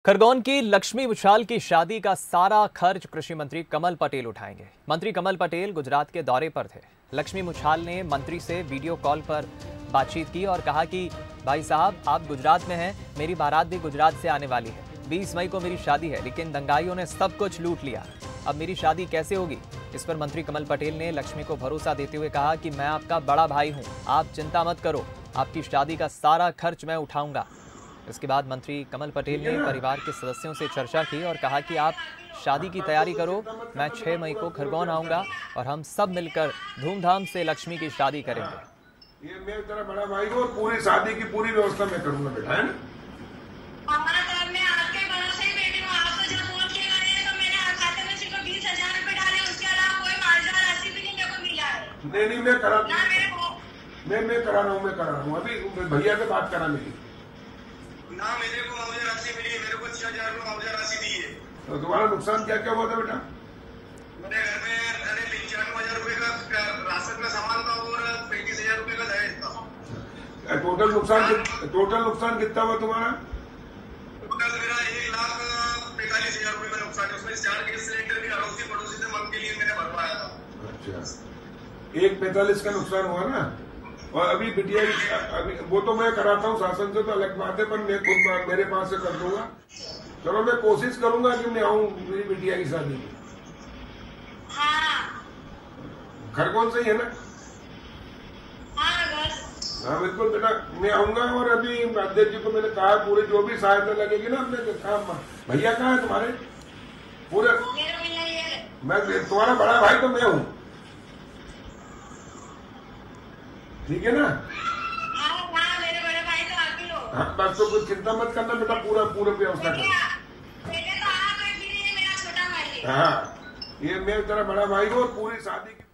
खरगोन की लक्ष्मी मुछाल की शादी का सारा खर्च कृषि मंत्री कमल पटेल उठाएंगे। मंत्री कमल पटेल गुजरात के दौरे पर थे। लक्ष्मी मुछाल ने मंत्री से वीडियो कॉल पर बातचीत की और कहा कि भाई साहब, आप गुजरात में हैं, मेरी बारात भी गुजरात से आने वाली है। 20 मई को मेरी शादी है, लेकिन दंगाइयों ने सब कुछ लूट लिया। अब मेरी शादी कैसे होगी? इस पर मंत्री कमल पटेल ने लक्ष्मी को भरोसा देते हुए कहा कि मैं आपका बड़ा भाई हूँ, आप चिंता मत करो, आपकी शादी का सारा खर्च मैं उठाऊंगा। इसके बाद मंत्री कमल पटेल ने परिवार के सदस्यों से चर्चा की और कहा कि आप शादी की तैयारी करो, मैं 6 मई को खरगोन आऊंगा और हम सब मिलकर धूमधाम से लक्ष्मी की शादी करेंगे। ये मैं तेरा बड़ा भाई हूँ और पूरी शादी की पूरी व्यवस्था मैं करूंगा बेटा, है ना? नहीं, मैं करा रहा हूँ अभी भैया से बात करा मेरी ना। मेरे को मुआवजा राशि मिली, मेरे को 6,000 मुआवजा राशि दी है। तो तुम्हारा नुकसान क्या क्या हुआ था बेटा? मेरे घर में 95,000 रुपए का राशन में सामान था और 35,000 रुपए का दहेज था। टोटल नुकसान कितना हुआ तुम्हारा? टोटल मेरा 1,45,000 रुपए का नुकसान है। उसमें 4 गैस सिलेंडर भी अड़ोसी पड़ोसी से मांग के लिए मैंने भरवाया था। अच्छा, 1,45,000 का नुकसान हुआ ना। और अभी बिटिया अभी वो तो मैं कराता हूँ शासन से, तो अलग बात है, पर मैं खुद मेरे पास से कर दूंगा। चलो, मैं कोशिश करूंगा कि मैं आऊँ मेरी बिटिया की शादी में। खरगोन से ही है ना? हाँ बिल्कुल बेटा, मैं आऊंगा। और अभी अध्यक्ष जी को मैंने कहा पूरे जो भी सहायता लगेगी ना अपने काम। भैया कहाँ है तुम्हारे? पूरे मैं तुम्हारा बड़ा भाई तो मैं हूँ, ठीक है ना? मेरे बड़े भाई तो आप ही लोग। हाँ बस, तो कुछ चिंता मत करना बेटा, पूरा व्यवस्था कर। मेरा छोटा भाई है। हाँ, ये मैं तेरा बड़ा भाई हूँ और पूरी शादी की